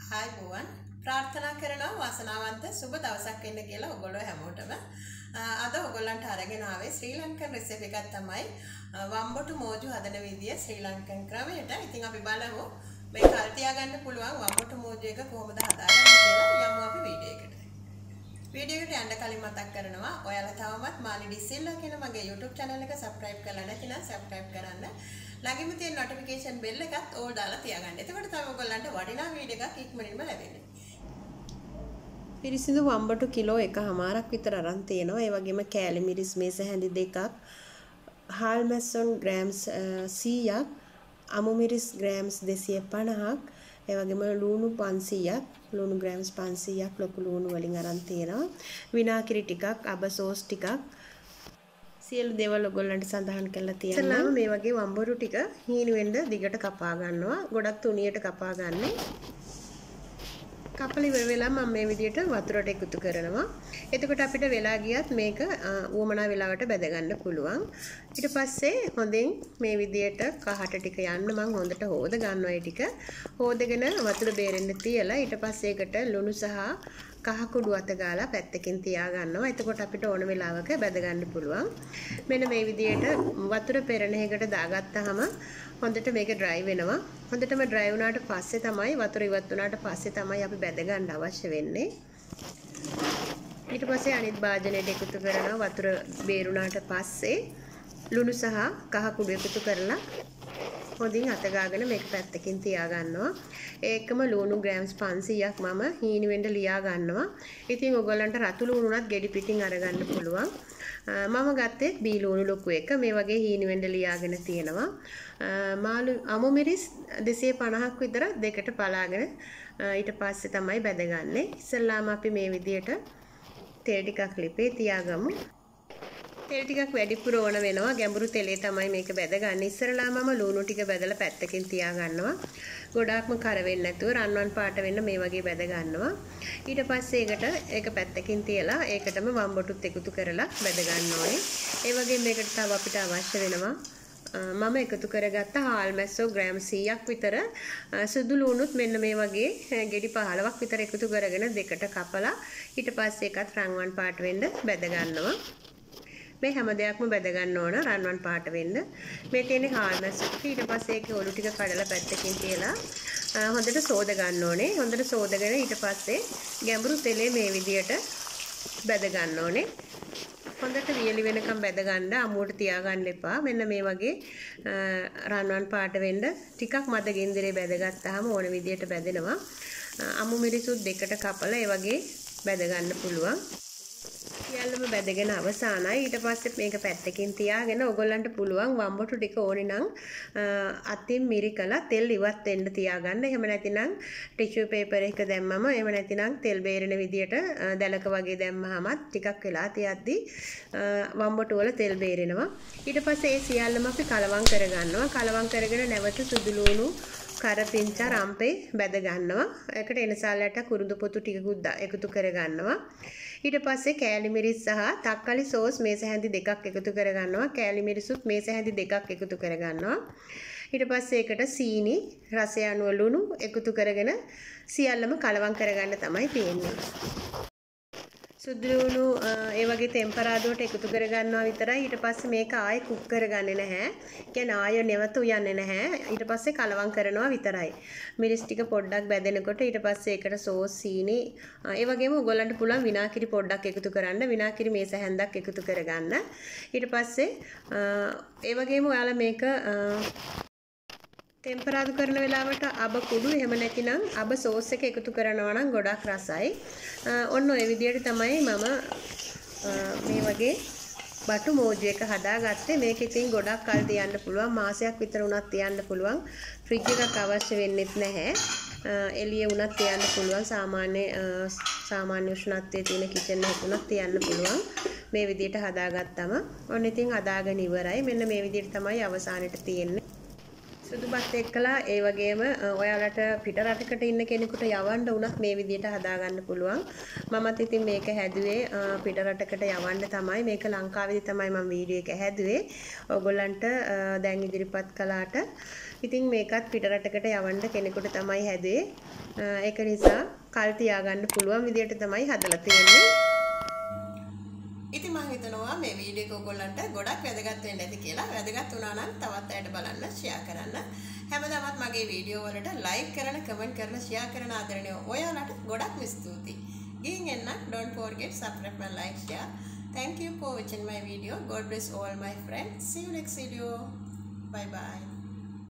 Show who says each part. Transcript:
Speaker 1: Hi everyone. ප්‍රාර්ථනා කරනවා වාසනාවන්ත සුබ දවසක් වෙන්න කියලා ඔයගොල්ලෝ හැමෝටම. අද ඔයගොල්ලන්ට අරගෙන ආවේ ශ්‍රී ලංකන් රෙසිපි එකක් තමයි වම්බොටු මෝජු හදන විදිය ශ්‍රී ලංකන් ක්‍රමයට. ඉතින් අපි බලමු මේ කල් තියාගන්න පුළුවන් වම්බොටු මෝජු එක කොහොමද හදාගන්නේ කියලා. යමු අපි වීඩියෝ එකට. වීඩියෝ එකට යන්න කලින් මතක් කරනවා ඔයාලා තවමත් මාලි ඩිසිල්ලා කියන මගේ YouTube channel එක subscribe කරලා නැතිනම් subscribe කරන්න. ළඟින්ම තියෙන notification bell එකත් ඕල් දාලා තියාගන්න. එතකොට තමයි ඔයගොල්ලන්ට වටිනා වීඩියෝ එකක් ඉක්මනින්ම ලැබෙන්නේ. පිරිසිදු වම්බටු කිලෝ 1.5ක් විතර අරන් තියෙනවා. ඒ වගේම කෑලි මිරිස් මේස හැඳි 2ක්, හාල් මැස්සොන් ග්‍රෑම්ස් 100ක්, අමු මිරිස් ග්‍රෑම්ස් 250ක්, ඒ වගේම ලුණු 500ක්, ලුණු ග්‍රෑම්ස් 500ක් ලොකු ලුණු වලින් අරන් තියෙනවා. විනාගිරි ටිකක්, අබ සෝස් ටිකක්, සියලු දේවල් ඔයගොල්ලන්ට සඳහන් කරලා තියෙනවා. ඉතින් මේ වගේ වම්බොරු ටික හීන වෙන්න දිගට කපා ගන්නවා. ගොඩක් තුනියට කපා ගන්න. කපල ඉවර වෙලා මම මේ විදිහට වතුරට එකතු කරනවා. එතකොට අපිට වෙලා ගියත් මේක උවමනා වෙලාවට බැද ගන්න පුළුවන්. ඊට පස්සේ හොඳින් මේ විදිහට කහට ටික යන්න මම හොඳට හොද ගන්නවා. ඒ ටික හොදගෙන වතුර බේරෙන්න තියලා ඊට පස්සේ ඒකට ලුණු සහ කහ කුඩු අත ගාලා පැත්තකින් තියා ගන්නවා. එතකොට අපිට ඕන වෙලාවක බැද ගන්න පුළුවන්. මෙන්න මේ විදිහට වතුර පෙරණ එකකට දාගත්තාම හොඳට මේක dry වෙනවා. හොඳටම dry වුණාට පස්සේ තමයි වතුර ඉවත් වුණාට පස්සේ තමයි අපි බැද ගන්න අවශ්‍ය වෙන්නේ. ඊට පස්සේ අනිත් භාජනයට එකතු කරනවා. වතුර බේරුණාට පස්සේ ලුණු සහ කහ කුඩු එකතු කරලා හොඳින් අත ගාගෙන මේක පැත්තකින් තියා ගන්නවා. ඒකම ලුණු ග්‍රෑම්ස් 500ක් මම හීන වෙන්න ලියා ගන්නවා. ඉතින් ඔයගොල්ලන්ට රතු ලුණු උනත් ගෙඩි පිටින් අරගන්න පුළුවන්. මම ගත්තේ බී ලුණු ලොකු එක. මේ වගේ හීන වෙන්න ලියාගෙන තියෙනවා. මාළු අමු මිරිස් 250ක් විතර දෙකට පලාගෙන ඊට පස්සේ තමයි බැදගන්නේ. ඉස්සෙල්ලාම අපි මේ විදියට තෙල් ටිකක් ලිපේ තියාගමු. තෙල් ටිකක් වැඩිපුර ඕන වෙනවා. ගැඹුරු තෙලේ තමයි මේක බැදගන්නේ. ඉස්සරලා මම ලුණු ටික බැදලා පැත්තකින් තියා ගන්නවා. ගොඩාක්ම කර වෙන්නේ නැතුව රන්වන් පාට වෙන්න මේ වගේ බැද ගන්නවා. ඊට පස්සේ ඒක පැත්තකින් තියලා ඒකටම වම්බොටුත් එකතු කරලා බැද ගන්න ඕනේ. ඒ වගේම මේකට තව අපිට අවශ්‍ය වෙනවා මම එකතු කරගත්ත හාල් මැස්සෝ ග්‍රෑම් 100ක් විතර සුදු ලුණුත් මෙන්න මේ වගේ ගෙඩි 15ක් විතර එකතු කරගෙන දෙකට කපලා ඊට පස්සේ ඒකත් රන්වන් පාට වෙන්න බැද ගන්නවා. මේ හැම දෙයක්ම බැද ගන්න ඕන රන්වන් පාට වෙන්න. මේ තියෙන්නේ හාල් මැස්සෝ ටික. ඊට පස්සේ ඒකේ ඔලු ටික කඩලා පැත්තකින් තියලා හොඳට සෝද ගන්න ඕනේ. හොඳට සෝදගෙන ඊට පස්සේ ගැඹුරු තෙලේ මේ විදියට බැද ගන්න ඕනේ. හොඳට වියලි වෙනකම් බැද ගන්න. අමුවට තියාගන්න එපා. මෙන්න මේ වගේ රන්වන් පාට වෙන්න ටිකක් මද ගින්දරේ බැදගත්තාම ඕන විදියට බැදෙනවා. අමු මිරිසුත් දෙකට කපලා ඒ වගේ බැද ගන්න පුළුවන්. සියල්ලම බැදගෙන අවසానයි. ඊට පස්සේ මේක පැත්තකින් තියාගෙන ඔයගොල්ලන්ට පුළුවන් වම්බොටු ටික ඕනේ නම් අතින් මිරිකලා තෙල් ඉවත් වෙන්න තියාගන්න. එහෙම නැතිනම් ටිෂු පේපර් එක දැම්මම එහෙම නැතිනම් තෙල් බේරෙන විදියට දැලක වගේ දැම්මහමත් ටිකක් වෙලා තියද්දි වම්බොටු වල තෙල් බේරෙනවා. ඊට පස්සේ ඒ සියල්ලම අපි කලවම් කරගන්නවා. කලවම් කරගෙන නැවත සුදු ලුණු කරපිංචා රම්පේ බැද ගන්නවා. ඒකට එනසාලට කුරුඳු පොතු ටිකකුත් එකතු කර ගන්නවා. ඊට පස්සේ කෑලි මිරිස් සහ තක්කාලි සෝස් මේස හැඳි 2ක් එකතු කර ගන්නවා. කෑලි මිරිසුත් මේස හැඳි 2ක් එකතු කර ගන්නවා. ඊට පස්සේ ඒකට සීනි රසය අනුව ලුණු එකතු කරගෙන සියල්ලම කලවම් කරගන්න තමයි තියෙන්නේ. සුදු ලුණු ඒ වගේ ටෙම්පරාදුවට එකතු කරගන්නවා විතරයි. ඊට පස්සේ මේක ආයේ කුක් කරගන්නේ නැහැ. කියන්නේ ආයෙ නැවත උයන්නේ නැහැ. ඊට පස්සේ කලවම් කරනවා විතරයි. මිරිස් ටික පොඩ්ඩක් බැදෙනකොට ඊට පස්සේ ඒකට සෝස් සීනි ඒ වගේම ඔයගොල්ලන්ට පුළුවන් විනාගිරි පොඩ්ඩක් එකතු කරන්න. විනාගිරි මේස හැන්දක් එකතු කරගන්න. ඊට පස්සේ ඒ වගේම ඔයාලා මේක ටෙම්පරාදු කරන වෙලාවට අබ කුඩු එහෙම නැතිනම් අබ සෝස් එක එකතු කරනවා නම් ගොඩක් රසයි. ඔන්න ඔය විදිහට තමයි මම මේ වගේ බටු මෝජු එක හදාගත්තේ. මේක ඉතින් ගොඩක් කල් තියන්න පුළුවන්. මාසයක් විතර උනත් තියන්න පුළුවන්. ෆ්‍රිජ් එකක් අවශ්‍ය වෙන්නේත් නැහැ. එළියේ උනත් තියන්න පුළුවන්. සාමාන්‍ය උෂ්ණත්වයේ තියෙන කිචන් එකක උනත් තියන්න පුළුවන්. මේ විදිහට හදාගත්තම ඔන්න ඉතින් හදාගෙන ඉවරයි. මෙන්න මේ විදිහට තමයි අවසානෙට තියෙන්නේ. සුදු බත් එක්කලා ඒ වගේම ඔයාලට පිට රටකට ඉන්න කෙනෙකුට යවන්න උනත් මේ විදිහට හදාගන්න පුළුවන්. මමත් ඉතින් මේක හැදුවේ පිට රටකට යවන්න තමයි. මේක ලංකාවේදී තමයි මම වීඩියෝ එක හැදුවේ. ඔයගොල්ලන්ට දැන් ඉදිරිපත් කළාට ඉතින් මේකත් පිට රටකට යවන්න කෙනෙකුට තමයි හැදුවේ. ඒක නිසා කල් තියාගන්න පුළුවන් විදියට තමයි හදලා තියෙන්නේ. ඉතින් මම හිතනවා මේ වීඩියෝ එක ඔයගොල්ලන්ට ගොඩක් වැදගත් වෙන්න ඇති කියලා. වැදගත් වුණා නම් තවත් අයට බලන්න ෂෙයා කරන්න. හැමදාමත් මගේ වීඩියෝ වලට ලයික් කරන, කමෙන්ට් කරන, ෂෙයා කරන ආදරණීය ඔයාලට ගොඩක් ස්තුතියි. ගිහින් එන්න don't forget subscribe and like share. Thank you for watching my video. God bless all my friends. See you next video. Bye bye.